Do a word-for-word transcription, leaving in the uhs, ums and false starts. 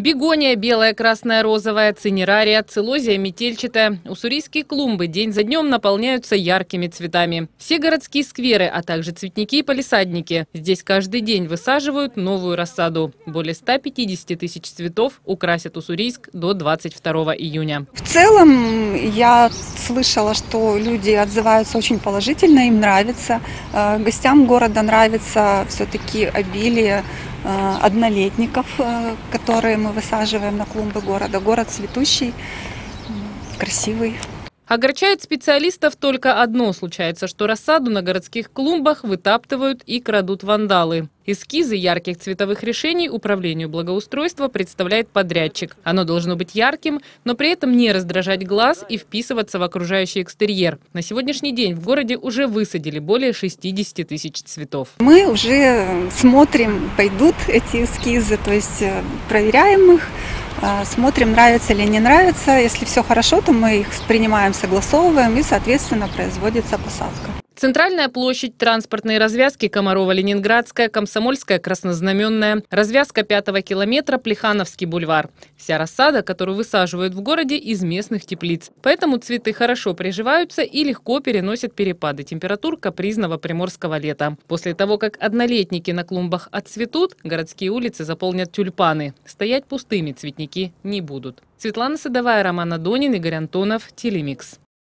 Бегония белая, красная, розовая, цинерария, целозия метельчатая. Уссурийские клумбы день за днем наполняются яркими цветами. Все городские скверы, а также цветники и палисадники. Здесь каждый день высаживают новую рассаду. Более ста пятидесяти тысяч цветов украсят Уссурийск до двадцать второго июня. В целом я слышала, что люди отзываются очень положительно, им нравится. Гостям города нравится все-таки обилие однолетников, которые мы высаживаем на клумбы города. Город цветущий, красивый. Огорчает специалистов только одно: случается, что рассаду на городских клумбах вытаптывают и крадут вандалы. Эскизы ярких цветовых решений управлению благоустройства представляет подрядчик. Оно должно быть ярким, но при этом не раздражать глаз и вписываться в окружающий экстерьер. На сегодняшний день в городе уже высадили более шестидесяти тысяч цветов. Мы уже смотрим, пойдут эти эскизы, то есть проверяем их, смотрим, нравится или не нравится. Если все хорошо, то мы их принимаем, согласовываем и, соответственно, производится посадка. Центральная площадь, транспортные развязки Комарова-Ленинградская, Комсомольская, Краснознаменная, развязка пятого километра, Плехановский бульвар. Вся рассада, которую высаживают в городе, из местных теплиц. Поэтому цветы хорошо приживаются и легко переносят перепады температур капризного приморского лета. После того, как однолетники на клумбах отцветут, городские улицы заполнят тюльпаны. Стоять пустыми цветники не будут. Светлана Садовая, Роман Адонин, Игорь Антонов, Телемикс.